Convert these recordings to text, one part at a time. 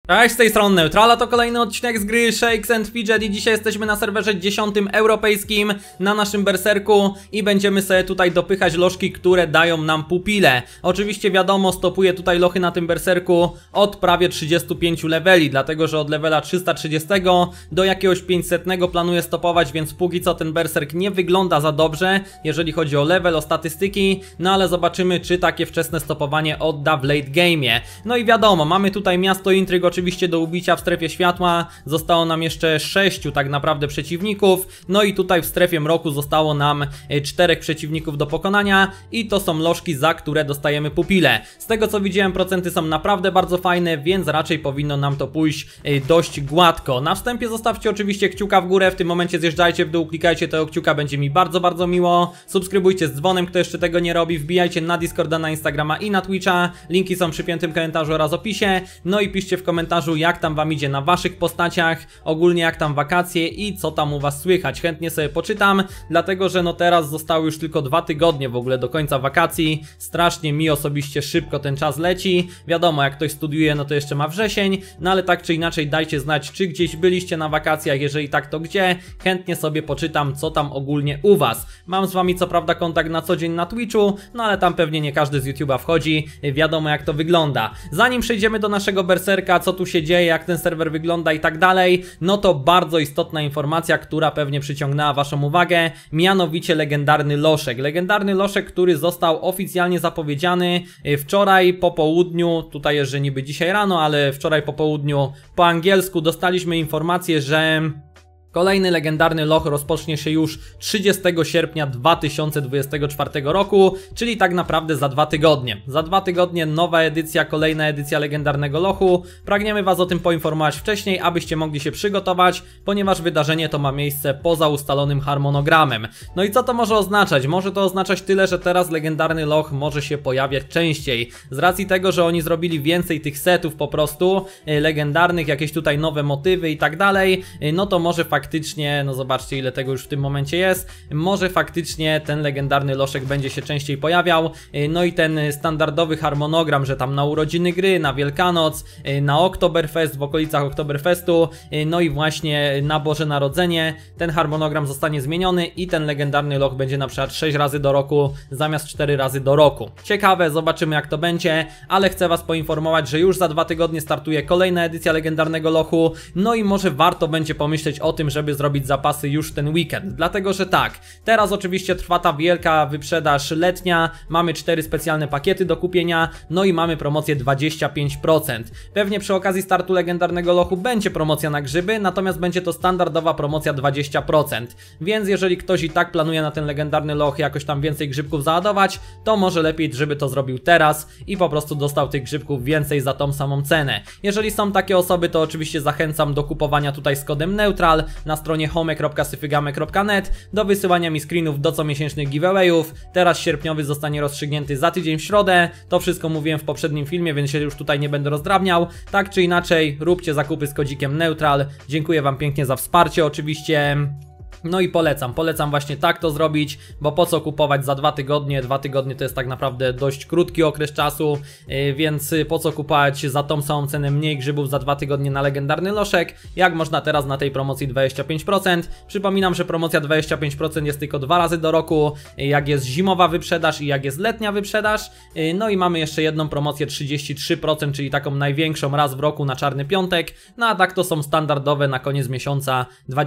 Cześć, z tej strony Neutrala, to kolejny odcinek z gry Shakes and Fidget i dzisiaj jesteśmy na serwerze 10 europejskim na naszym berserku i będziemy sobie tutaj dopychać lożki, które dają nam pupile. Oczywiście wiadomo, stopuję tutaj lochy na tym berserku od prawie 35 leveli, dlatego że od levela 330 do jakiegoś 500 planuję stopować, więc póki co ten berserk nie wygląda za dobrze, jeżeli chodzi o level, o statystyki, no ale zobaczymy, czy takie wczesne stopowanie odda w late game'ie. No i wiadomo, mamy tutaj miasto intryg oczywiście do ubicia w strefie światła, zostało nam jeszcze 6 tak naprawdę przeciwników, no i tutaj w strefie mroku zostało nam 4 przeciwników do pokonania i to są lożki, za które dostajemy pupile. Z tego co widziałem, procenty są naprawdę bardzo fajne, więc raczej powinno nam to pójść dość gładko. Na wstępie zostawcie oczywiście kciuka w górę, w tym momencie zjeżdżajcie w dół, klikajcie tego kciuka, będzie mi bardzo miło. Subskrybujcie z dzwonem, kto jeszcze tego nie robi, wbijajcie na Discorda, na Instagrama i na Twitcha, linki są przy piętym komentarzu oraz opisie, no i piszcie w komentarzu, jak tam wam idzie na waszych postaciach, ogólnie jak tam wakacje i co tam u was słychać. Chętnie sobie poczytam, dlatego że no teraz zostały już tylko 2 tygodnie w ogóle do końca wakacji. Strasznie mi osobiście szybko ten czas leci. Wiadomo, jak ktoś studiuje, no to jeszcze ma wrzesień, no ale tak czy inaczej dajcie znać, czy gdzieś byliście na wakacjach, jeżeli tak, to gdzie. Chętnie sobie poczytam, co tam ogólnie u was. Mam z wami co prawda kontakt na co dzień na Twitchu, no ale tam pewnie nie każdy z YouTube'a wchodzi, wiadomo jak to wygląda. Zanim przejdziemy do naszego berserka, co tu się dzieje, jak ten serwer wygląda i tak dalej, no to bardzo istotna informacja, która pewnie przyciągnęła waszą uwagę, mianowicie legendarny loszek. Legendarny loszek, który został oficjalnie zapowiedziany wczoraj po południu, tutaj jest, że niby dzisiaj rano, ale wczoraj po południu po angielsku dostaliśmy informację, że kolejny legendarny loch rozpocznie się już 30 sierpnia 2024 roku, czyli tak naprawdę za 2 tygodnie. Za 2 tygodnie nowa edycja, kolejna edycja legendarnego lochu. Pragniemy was o tym poinformować wcześniej, abyście mogli się przygotować, ponieważ wydarzenie to ma miejsce poza ustalonym harmonogramem. No i co to może oznaczać? Może to oznaczać tyle, że teraz legendarny loch może się pojawiać częściej. Z racji tego, że oni zrobili więcej tych setów po prostu, legendarnych, jakieś tutaj nowe motywy i tak dalej, no to może faktycznie, no zobaczcie ile tego już w tym momencie jest, może faktycznie ten legendarny loszek będzie się częściej pojawiał, no i ten standardowy harmonogram, że tam na urodziny gry, na Wielkanoc, na Oktoberfest, w okolicach Oktoberfestu, no i właśnie na Boże Narodzenie, ten harmonogram zostanie zmieniony i ten legendarny loch będzie na przykład 6 razy do roku zamiast 4 razy do roku. Ciekawe, zobaczymy jak to będzie, ale chcę was poinformować, że już za 2 tygodnie startuje kolejna edycja legendarnego lochu, no i może warto będzie pomyśleć o tym, żeby zrobić zapasy już ten weekend, dlatego że tak, teraz oczywiście trwa ta wielka wyprzedaż letnia, mamy 4 specjalne pakiety do kupienia, no i mamy promocję 25%. Pewnie przy okazji startu legendarnego lochu będzie promocja na grzyby, natomiast będzie to standardowa promocja 20%, więc jeżeli ktoś i tak planuje na ten legendarny loch jakoś tam więcej grzybków załadować, to może lepiej, żeby to zrobił teraz i po prostu dostał tych grzybków więcej za tą samą cenę. Jeżeli są takie osoby, to oczywiście zachęcam do kupowania tutaj z kodem Neutral na stronie home.syfygamy.net, do wysyłania mi screenów do comiesięcznych giveawayów. Teraz sierpniowy zostanie rozstrzygnięty za tydzień w środę. To wszystko mówiłem w poprzednim filmie, więc się już tutaj nie będę rozdrabniał. Tak czy inaczej, róbcie zakupy z kodzikiem Neutral. Dziękuję wam pięknie za wsparcie oczywiście. No i polecam właśnie tak to zrobić, bo po co kupować za 2 tygodnie? 2 tygodnie to jest tak naprawdę dość krótki okres czasu, więc po co kupować za tą samą cenę mniej grzybów za 2 tygodnie na legendarny loszek, jak można teraz na tej promocji 25%. Przypominam, że promocja 25% jest tylko 2 razy do roku, jak jest zimowa wyprzedaż i jak jest letnia wyprzedaż. No i mamy jeszcze jedną promocję 33%, czyli taką największą raz w roku na czarny piątek, no a tak to są standardowe na koniec miesiąca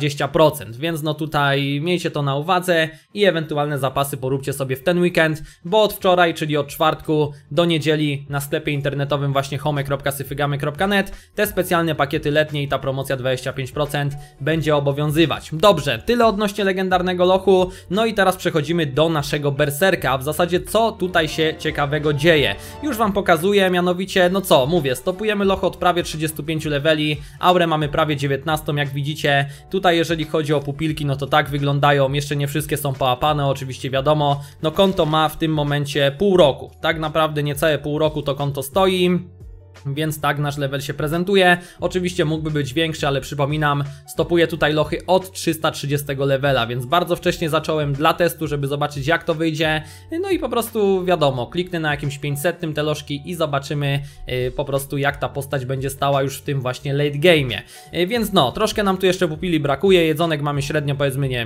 20%, więc no tutaj miejcie to na uwadze i ewentualne zapasy poróbcie sobie w ten weekend, bo od wczoraj, czyli od czwartku do niedzieli na sklepie internetowym właśnie home.syfygamy.net te specjalne pakiety letnie i ta promocja 25% będzie obowiązywać. Dobrze, tyle odnośnie legendarnego lochu, no i teraz przechodzimy do naszego berserka, a w zasadzie co tutaj się ciekawego dzieje. Już wam pokazuję, mianowicie, no co, mówię, stopujemy loch od prawie 35 leveli, aurę mamy prawie 19, jak widzicie, tutaj jeżeli chodzi o pupilki, no to tak wyglądają, jeszcze nie wszystkie są połapane, oczywiście wiadomo, no konto ma w tym momencie pół roku, tak naprawdę niecałe pół roku to konto stoi. Więc tak nasz level się prezentuje. Oczywiście mógłby być większy, ale przypominam, stopuję tutaj lochy od 330 levela, więc bardzo wcześnie zacząłem dla testu, żeby zobaczyć jak to wyjdzie. No i po prostu wiadomo, kliknę na jakimś 500 te lożki i zobaczymy po prostu jak ta postać będzie stała już w tym właśnie late game'ie. Więc no, troszkę nam tu jeszcze pupili brakuje, jedzonek mamy średnio powiedzmy, nie wiem,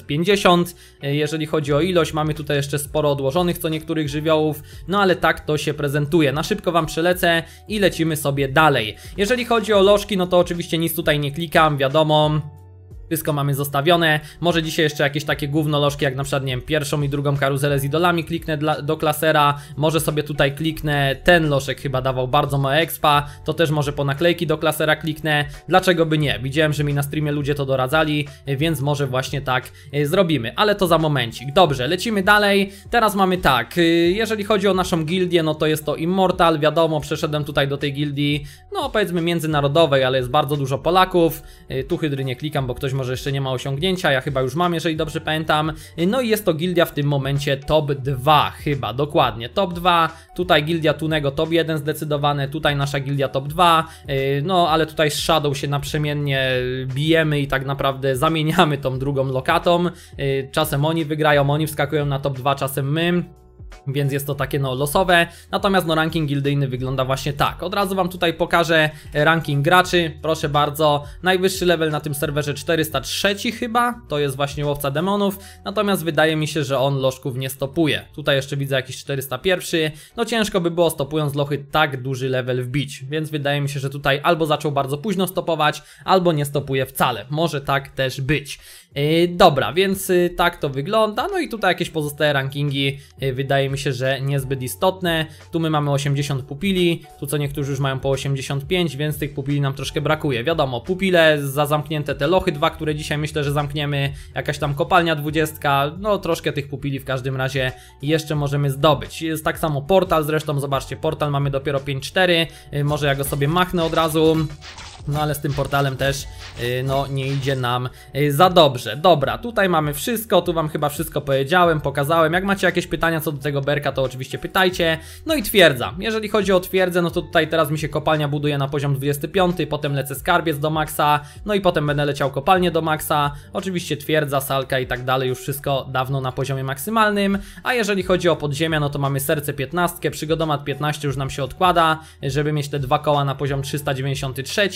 750. Jeżeli chodzi o ilość, mamy tutaj jeszcze sporo odłożonych co niektórych żywiołów, no ale tak to się prezentuje. Na szybko wam przelecę i lecimy sobie dalej. Jeżeli chodzi o lożki, no to oczywiście nic tutaj nie klikam, wiadomo. Wszystko mamy zostawione. Może dzisiaj jeszcze jakieś takie gówno lożki, jak na przykład, nie wiem, pierwszą i drugą karuzelę z idolami kliknę do klasera. Może sobie tutaj kliknę, ten lożek chyba dawał bardzo mało expa, to też może po naklejki do klasera kliknę. Dlaczego by nie? Widziałem, że mi na streamie ludzie to doradzali, więc może właśnie tak zrobimy. Ale to za momencik. Dobrze, lecimy dalej. Teraz mamy tak, jeżeli chodzi o naszą gildię, no to jest to Immortal. Wiadomo, przeszedłem tutaj do tej gildii, no powiedzmy międzynarodowej, ale jest bardzo dużo Polaków. Tu hydry nie klikam, bo ktoś może jeszcze nie ma osiągnięcia, ja chyba już mam, jeżeli dobrze pamiętam. No i jest to gildia w tym momencie top 2 chyba, dokładnie, top 2. Tutaj gildia Tunego top 1 zdecydowane, tutaj nasza gildia top 2. No ale tutaj z Shadow się naprzemiennie bijemy i tak naprawdę zamieniamy tą drugą lokatą. Czasem oni wygrają, oni wskakują na top 2, czasem my. Więc jest to takie no losowe, natomiast no ranking gildyjny wygląda właśnie tak. Od razu wam tutaj pokażę ranking graczy, proszę bardzo. Najwyższy level na tym serwerze 403 chyba, to jest właśnie łowca demonów. Natomiast wydaje mi się, że on lożków nie stopuje. Tutaj jeszcze widzę jakiś 401. No ciężko by było stopując lochy tak duży level wbić. Więc wydaje mi się, że tutaj albo zaczął bardzo późno stopować, albo nie stopuje wcale. Może tak też być. Dobra, więc tak to wygląda. No i tutaj jakieś pozostałe rankingi wydaje mi się, że niezbyt istotne. Tu my mamy 80 pupili, tu co niektórzy już mają po 85, więc tych pupili nam troszkę brakuje. Wiadomo, pupile za zamknięte te lochy 2, które dzisiaj myślę, że zamkniemy, jakaś tam kopalnia 20, no troszkę tych pupili w każdym razie jeszcze możemy zdobyć. Jest tak samo portal, zresztą zobaczcie, portal mamy dopiero 5.4, może ja go sobie machnę od razu. No ale z tym portalem też no nie idzie nam za dobrze. Dobra, tutaj mamy wszystko, tu wam chyba wszystko powiedziałem, pokazałem. Jak macie jakieś pytania co do tego berka, to oczywiście pytajcie. No i twierdza. Jeżeli chodzi o twierdzę, no to tutaj teraz mi się kopalnia buduje na poziom 25, potem lecę skarbiec do maksa, no i potem będę leciał kopalnię do maksa. Oczywiście twierdza, salka i tak dalej, już wszystko dawno na poziomie maksymalnym. A jeżeli chodzi o podziemia, no to mamy serce 15, przygodomat 15 już nam się odkłada, żeby mieć te 2 koła na poziom 393.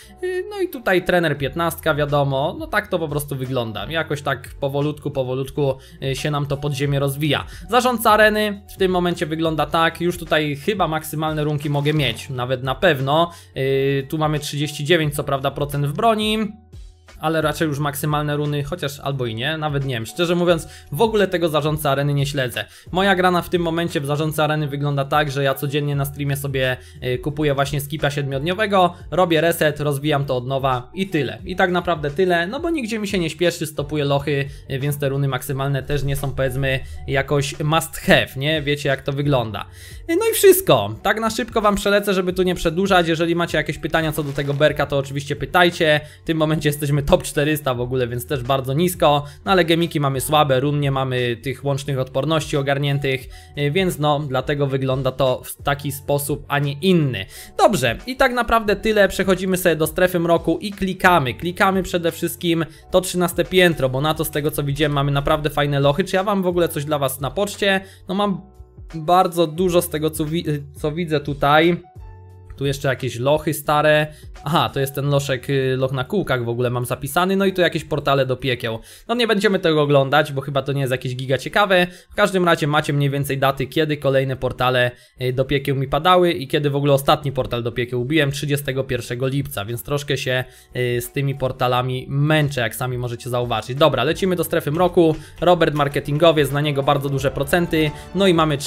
No i tutaj trener 15, wiadomo, no tak to po prostu wygląda. Jakoś tak powolutku się nam to podziemie rozwija. Zarządca areny w tym momencie wygląda tak, już tutaj chyba maksymalne runki mogę mieć, nawet na pewno. Tu mamy 39 co prawda procent w broni, ale raczej już maksymalne runy, chociaż albo i nie, nawet nie wiem, szczerze mówiąc w ogóle tego zarządcy areny nie śledzę. Moja grana w tym momencie w zarządcy areny wygląda tak, że ja codziennie na streamie sobie kupuję właśnie skipa 7-dniowego, robię reset, rozwijam to od nowa i tyle. I tak naprawdę tyle, no bo nigdzie mi się nie śpieszy, stopuję lochy, więc te runy maksymalne też nie są powiedzmy jakoś must have, nie? Wiecie jak to wygląda. No i wszystko, tak na szybko wam przelecę, żeby tu nie przedłużać. Jeżeli macie jakieś pytania co do tego berka, to oczywiście pytajcie. W tym momencie jesteśmy top 400 w ogóle, więc też bardzo nisko. No ale gemiki mamy słabe, run nie mamy tych łącznych odporności ogarniętych, więc no dlatego wygląda to w taki sposób, a nie inny. Dobrze, i tak naprawdę tyle. Przechodzimy sobie do strefy mroku i klikamy przede wszystkim to 13 piętro, bo na to z tego co widziałem mamy naprawdę fajne lochy. Czy ja wam w ogóle coś dla was na poczcie? No mam bardzo dużo z tego co widzę tutaj. Tu jeszcze jakieś lochy stare. Aha, to jest ten loch na kółkach w ogóle mam zapisany. No i tu jakieś portale do piekieł. No nie będziemy tego oglądać, bo chyba to nie jest jakieś giga ciekawe. W każdym razie macie mniej więcej daty, kiedy kolejne portale do piekieł mi padały i kiedy w ogóle ostatni portal do piekieł ubiłem, 31 lipca, więc troszkę się z tymi portalami męczę, jak sami możecie zauważyć. Dobra, lecimy do strefy mroku. Robert marketingowiec, na niego bardzo duże procenty. No i mamy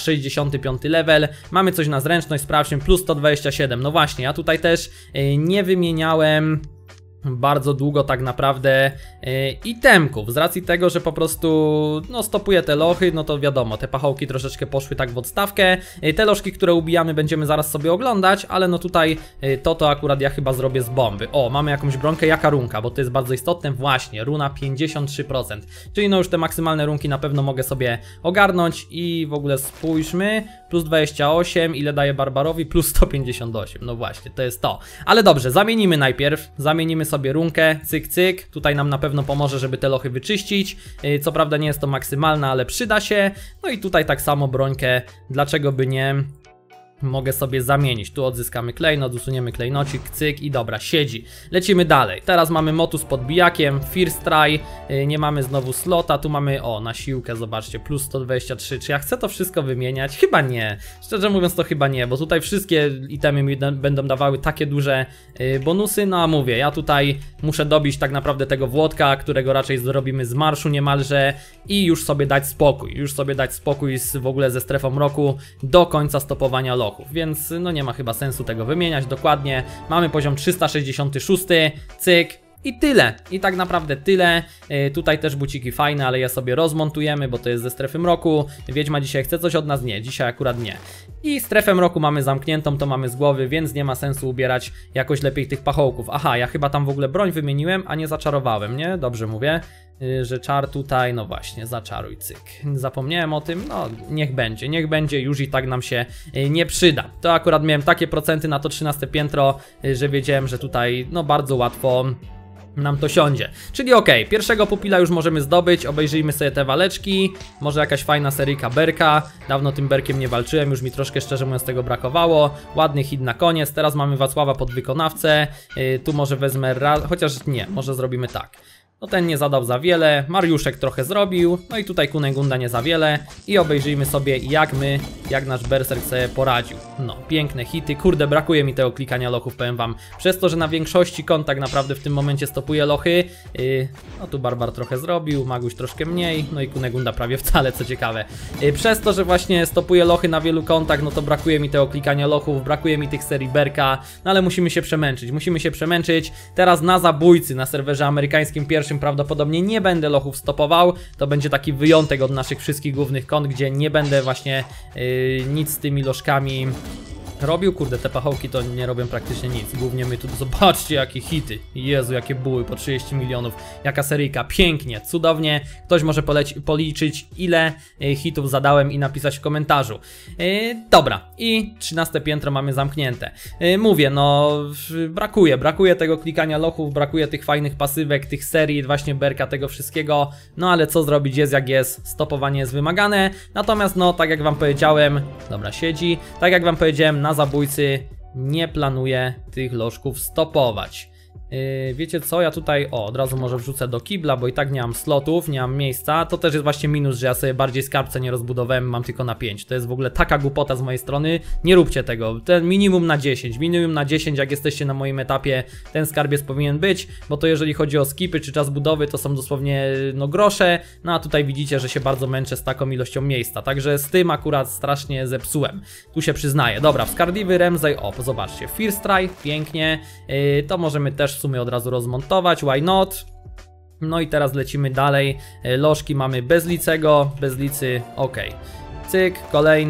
365 level. Mamy coś na zręczność, sprawdźmy, plus 127. No właśnie, ja tutaj też nie wymieniałem bardzo długo tak naprawdę itemków, z racji tego, że po prostu no stopuje te lochy, no to wiadomo, te pachołki troszeczkę poszły tak w odstawkę. Te lożki, które ubijamy, będziemy zaraz sobie oglądać, ale no tutaj to akurat ja chyba zrobię z bomby. O, mamy jakąś bronkę, jaka runka, bo to jest bardzo istotne, właśnie, runa 53%, czyli no już te maksymalne runki na pewno mogę sobie ogarnąć i w ogóle spójrzmy, plus 28, ile daje Barbarowi? Plus 158, no właśnie, to jest to. Ale dobrze, zamienimy najpierw, zamienimy sobie runkę, cyk cyk, tutaj nam na pewno pomoże, żeby te lochy wyczyścić, co prawda nie jest to maksymalna, ale przyda się. No i tutaj tak samo brońkę, dlaczego by nie, mogę sobie zamienić, tu odzyskamy klejnot, usuniemy klejnocik, cyk i dobra, siedzi. Lecimy dalej, teraz mamy motu z podbijakiem, first try, nie mamy znowu slota, tu mamy, o, na siłkę, zobaczcie, plus 123, czy ja chcę to wszystko wymieniać? Chyba nie, szczerze mówiąc to chyba nie, bo tutaj wszystkie itemy mi będą dawały takie duże bonusy, no a mówię, ja tutaj muszę dobić tak naprawdę tego Włodka, którego raczej zrobimy z marszu niemalże i już sobie dać spokój, w ogóle ze strefą mroku do końca stopowania lochu. Więc no nie ma chyba sensu tego wymieniać dokładnie. Mamy poziom 366, cyk. I tyle, i tak naprawdę tyle. Tutaj też buciki fajne, ale je sobie rozmontujemy, bo to jest ze strefy mroku. Wiedźma dzisiaj chce coś od nas? Nie, dzisiaj akurat nie. I strefę mroku mamy zamkniętą, to mamy z głowy, więc nie ma sensu ubierać jakoś lepiej tych pachołków. Aha, ja chyba tam w ogóle broń wymieniłem, a nie zaczarowałem, nie? Dobrze mówię, że czar tutaj, no właśnie, zaczaruj, cyk. Zapomniałem o tym, no niech będzie, już i tak nam się nie przyda. To akurat miałem takie procenty na to 13 piętro, że wiedziałem, że tutaj no bardzo łatwo nam to siądzie. Czyli okej, pierwszego pupila już możemy zdobyć, obejrzyjmy sobie te waleczki, może jakaś fajna seryjka berka, dawno tym berkiem nie walczyłem, już mi troszkę szczerze mówiąc tego brakowało, ładny hit na koniec, teraz mamy Wacława podwykonawcę, tu może wezmę chociaż nie, może zrobimy tak. No ten nie zadał za wiele, Mariuszek trochę zrobił, no i tutaj Kunegunda nie za wiele i obejrzyjmy sobie jak nasz berserk sobie poradził. No, piękne hity, kurde brakuje mi tego klikania lochów, powiem wam, przez to, że na większości kont tak naprawdę w tym momencie stopuje lochy, no tu Barbar trochę zrobił, Maguś troszkę mniej, no i Kunegunda prawie wcale, co ciekawe. Przez to, że właśnie stopuje lochy na wielu kontach, no to brakuje mi tego klikania lochów, brakuje mi tych serii berka, no ale musimy się przemęczyć, teraz na zabójcy, na serwerze amerykańskim pierwszym prawdopodobnie nie będę lochów stopował, to będzie taki wyjątek od naszych wszystkich głównych kont, gdzie nie będę właśnie nic z tymi lożkami robił. Kurde, te pachołki to nie robią praktycznie nic, głównie my tu, zobaczcie jakie hity, Jezu, jakie buły, po 30 milionów, jaka seryjka, pięknie, cudownie, ktoś może policzyć ile hitów zadałem i napisać w komentarzu. Dobra, i 13 piętro mamy zamknięte. Mówię, no brakuje tego klikania lochów, brakuje tych fajnych pasywek, tych serii, właśnie berka, tego wszystkiego, no ale co zrobić, jest jak jest, stopowanie jest wymagane, natomiast no tak jak wam powiedziałem, dobra, siedzi, tak jak wam powiedziałem, na zabójcy nie planuję tych lożków stopować. Wiecie co, ja tutaj od razu może wrzucę do kibla, bo i tak nie mam slotów, nie mam miejsca. To też jest właśnie minus, że ja sobie bardziej skarbce nie rozbudowałem, mam tylko na 5. To jest w ogóle taka głupota z mojej strony, nie róbcie tego. Ten minimum na 10, jak jesteście na moim etapie, ten skarbiec powinien być, bo to jeżeli chodzi o skipy czy czas budowy, to są dosłownie no grosze, no a tutaj widzicie, że się bardzo męczę z taką ilością miejsca, także z tym akurat strasznie zepsułem, tu się przyznaję. Dobra, wskardliwy Ramsay, o, zobaczcie, first try, pięknie, to możemy też w sumie od razu rozmontować, why not? No i teraz lecimy dalej, lożki mamy bez licego, bez licy, ok, cyk,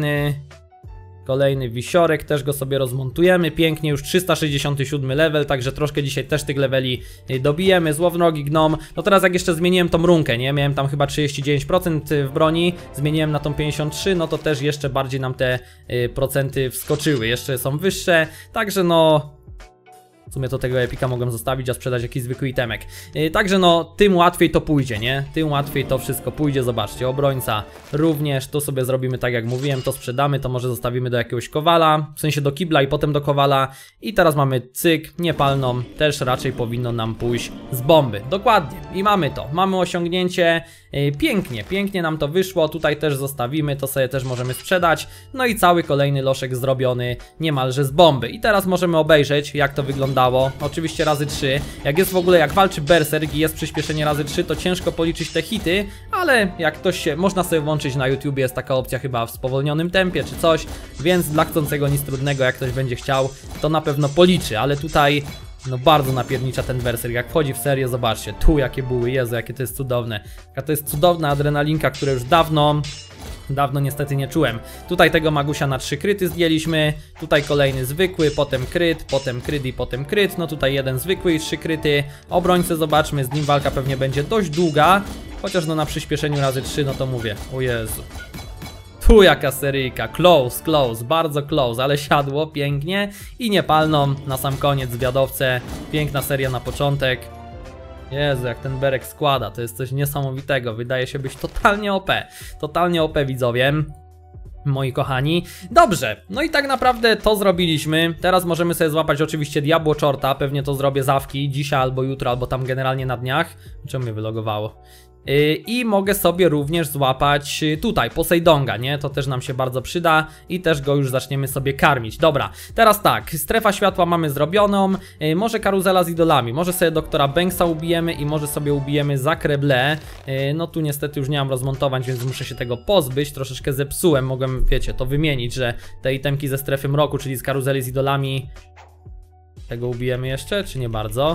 kolejny wisiorek, też go sobie rozmontujemy, pięknie, już 367 level, także troszkę dzisiaj też tych leveli dobijemy, złowrogi gnom. No teraz jak jeszcze zmieniłem tą runkę, nie, miałem tam chyba 39% w broni, zmieniłem na tą 53, no to też jeszcze bardziej nam te procenty wskoczyły, jeszcze są wyższe, także no w sumie to tego epika mogłem zostawić, a sprzedać jakiś zwykły itemek. Także no, tym łatwiej to pójdzie, nie? Tym łatwiej to wszystko pójdzie, zobaczcie, obrońca również, to sobie zrobimy tak jak mówiłem, to sprzedamy, to może zostawimy do jakiegoś kowala, w sensie do kibla i potem do kowala. I teraz mamy cyk, niepalną, też raczej powinno nam pójść z bomby. Dokładnie, i mamy to, mamy osiągnięcie, pięknie nam to wyszło, tutaj też zostawimy, to sobie też możemy sprzedać. No i cały kolejny loszek zrobiony niemalże z bomby. I teraz możemy obejrzeć, jak to wygląda. Oczywiście razy 3, jak jest w ogóle, jak walczy berserk i jest przyspieszenie razy 3, to ciężko policzyć te hity, ale jak ktoś się, można sobie włączyć na YouTube, jest taka opcja chyba w spowolnionym tempie czy coś, więc dla chcącego nic trudnego, jak ktoś będzie chciał, to na pewno policzy, ale tutaj No bardzo napiernicza ten berserk, jak wchodzi w serię, zobaczcie, tu jakie buły, Jezu, jakie to jest cudowne. Jaka to jest cudowna adrenalinka, które już dawno niestety nie czułem. Tutaj tego magusia na 3 kryty zdjęliśmy, tutaj kolejny zwykły, potem kryt i potem kryt, no tutaj jeden zwykły i 3 kryty. Obrońcę zobaczmy, z nim walka pewnie będzie dość długa, chociaż no na przyspieszeniu razy 3, no to mówię, o Jezu. Tu jaka seryjka, close, bardzo close, ale siadło pięknie i nie palną na sam koniec zwiadowcę, piękna seria na początek. Jezu, jak ten berek składa, to jest coś niesamowitego, wydaje się być totalnie OP widzowie, moi kochani. Dobrze, no i tak naprawdę to zrobiliśmy, teraz możemy sobie złapać oczywiście Diabło Czorta, pewnie to zrobię zawki, dzisiaj albo jutro, albo tam generalnie na dniach. Czemu mnie wylogowało? I mogę sobie również złapać tutaj Poseidonga, nie? To też nam się bardzo przyda i też go już zaczniemy sobie karmić. Dobra, teraz tak, strefa światła mamy zrobioną, może karuzela z idolami, może sobie doktora Banksa ubijemy i może sobie ubijemy Zakreble. No tu niestety już nie mam rozmontować, więc muszę się tego pozbyć, troszeczkę zepsułem, mogłem, wiecie, to wymienić, że te itemki ze strefy mroku, czyli z karuzeli z idolami, tego ubijemy jeszcze, czy nie bardzo?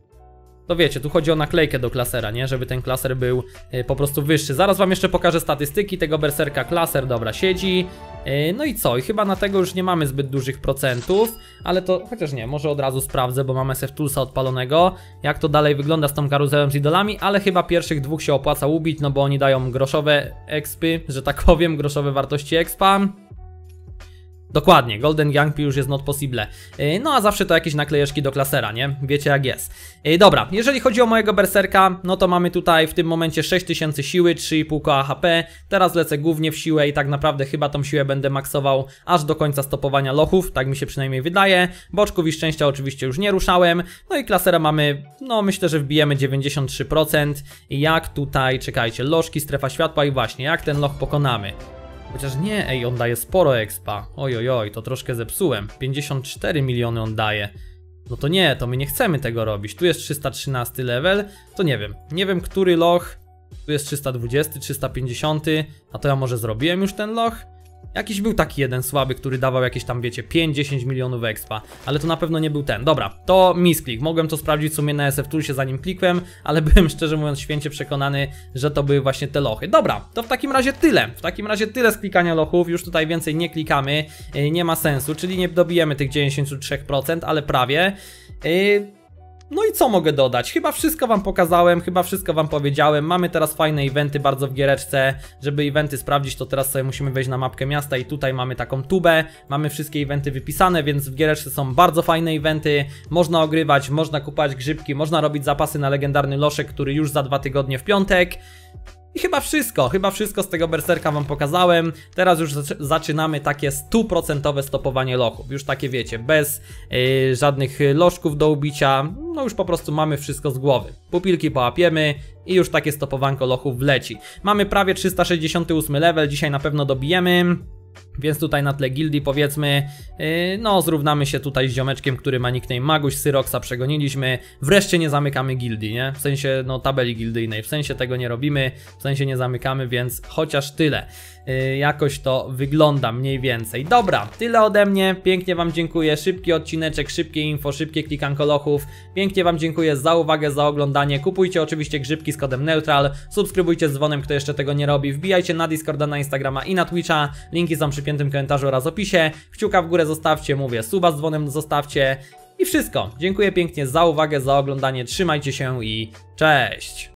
To wiecie, tu chodzi o naklejkę do klasera, nie? Żeby ten klaser był po prostu wyższy. Zaraz wam jeszcze pokażę statystyki tego berserka. Klaser, dobra, siedzi. No i co? I chyba na tego już nie mamy zbyt dużych procentów, ale to, chociaż nie, może od razu sprawdzę, bo mamy SF Toolsa odpalonego, jak to dalej wygląda z tą karuzelą z idolami, ale chyba pierwszych dwóch się opłaca ubić, no bo oni dają groszowe expy, że tak powiem, groszowe wartości expa. Dokładnie, Golden Young już jest not possible. No a zawsze to jakieś naklejeczki do klasera, nie? Wiecie jak jest. Dobra, jeżeli chodzi o mojego berserka, no to mamy tutaj w tym momencie 6000 siły, 3,5 koła HP. Teraz lecę głównie w siłę i tak naprawdę chyba tą siłę będę maksował aż do końca stopowania lochów, tak mi się przynajmniej wydaje. Boczków i szczęścia oczywiście już nie ruszałem. No i klasera mamy, no myślę, że wbijemy 93%. I jak tutaj, czekajcie, lożki, strefa światła i właśnie, jak ten loch pokonamy? Chociaż nie, ej, on daje sporo expa. Oj, to troszkę zepsułem. 54 miliony on daje. No to nie, to my nie chcemy tego robić. Tu jest 313 level, to nie wiem. Nie wiem, który loch. Tu jest 320, 350. A to ja może zrobiłem już ten loch? Jakiś był taki jeden słaby, który dawał jakieś tam, wiecie, 5-10 milionów expa. Ale to na pewno nie był ten. Dobra, to misklik. Mogłem to sprawdzić w sumie na SF Toolsie zanim klikłem, ale byłem szczerze mówiąc święcie przekonany, że to były właśnie te lochy. Dobra, to w takim razie tyle. W takim razie tyle z klikania lochów. Już tutaj więcej nie klikamy. Nie ma sensu, czyli nie dobijemy tych 93%, ale prawie. No i co mogę dodać? Chyba wszystko wam pokazałem, chyba wszystko wam powiedziałem. Mamy teraz fajne eventy bardzo w giereczce. Żeby eventy sprawdzić, to teraz sobie musimy wejść na mapkę miasta i tutaj mamy taką tubę. Mamy wszystkie eventy wypisane, więc w giereczce są bardzo fajne eventy. Można ogrywać, można kupować grzybki, można robić zapasy na legendarny loszek, który już za 2 tygodnie w piątek. I chyba wszystko z tego berserka wam pokazałem. Teraz już zaczynamy takie 100% stopowanie lochów. Już takie wiecie, bez żadnych lożków do ubicia. No już po prostu mamy wszystko z głowy. Pupilki połapiemy i już takie stopowanko lochów wleci. Mamy prawie 368 level, dzisiaj na pewno dobijemy. Więc tutaj na tle gildii powiedzmy, no zrównamy się tutaj z ziomeczkiem, który ma nickname Maguś, Syroxa przegoniliśmy. Wreszcie nie zamykamy gildii, nie? W sensie, no tabeli gildyjnej, w sensie tego nie robimy, w sensie nie zamykamy, więc chociaż tyle. Jakoś to wygląda mniej więcej. Dobra, tyle ode mnie, pięknie wam dziękuję, szybki odcineczek, szybkie info, szybkie klikanko lochów. Pięknie wam dziękuję za uwagę, za oglądanie. Kupujcie oczywiście grzybki z kodem Neutral, subskrybujcie z dzwonem, kto jeszcze tego nie robi. Wbijajcie na Discorda, na Instagrama i na Twitcha, linki są przy piętym komentarzu oraz opisie. Kciuka w górę zostawcie, mówię, suba z dzwonem zostawcie. I wszystko. Dziękuję pięknie za uwagę, za oglądanie, trzymajcie się i cześć!